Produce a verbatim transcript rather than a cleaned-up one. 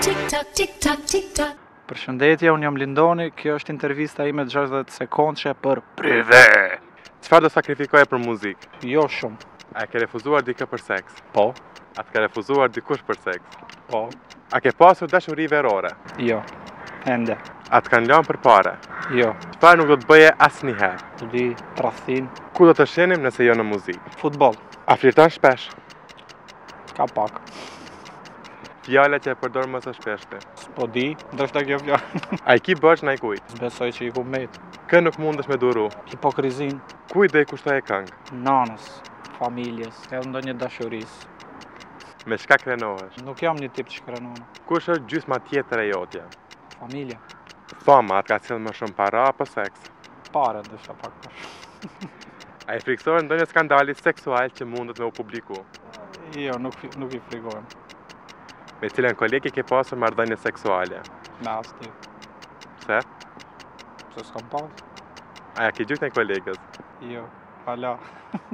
Tik-tak, tik-tak, tik-tak. Përshëndetje, unë jam Lindoni, kjo është intervista ime gjashtëdhjetë sekondëshe për prive. Çfarë do sakrifikoje për muzikë? Jo shumë. A ke refuzuar dikë për seks? Po. A të ka refuzuar dikush për seks? Po. A ke pasur dashuri verore? Jo. Ende. A të kanë lënë për pare? Jo. Çfarë nuk do të bëje asnjëherë? Të vi tradhtin. Ku do të shenim nëse jo në muzikë? Futboll. A flirton shpesh? Ka pak. Fjala që e përdor më së shpeshti. S'po di, ndoshta kjo fjalë. A i ki bërç ndaj kujt? S'besoj që i ku met. Kë nuk mundesh me duru? Hipokrizin. Kujt do i kushtoje këngë? Nanës, familjes, edhe ndonjë dashurisë. Me çka krenohesh? Nuk jam një tip që krenon. Kush është gjysma tjetër e jotja? Familja. Fama, atë ka cilë më shumë para apo seks? Pare, ndoshta pak më. A i friksohet ndonjë skandali seksual që mundet me u publiku? Jo, nuk nuk i frikojm. Me cilën kolegi ke pasur marrëdhënie seksuale? Me asnjë. Pse? Pse s'kam pas? A ja ke gjujt në kolegës? Jo, hala.